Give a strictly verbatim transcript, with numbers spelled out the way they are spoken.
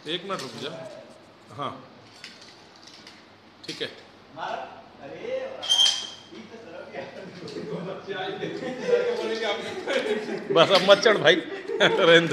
एक मिनट रुक जा। हाँ ठीक है। बस अब मत चढ़ भाई। रहने दे।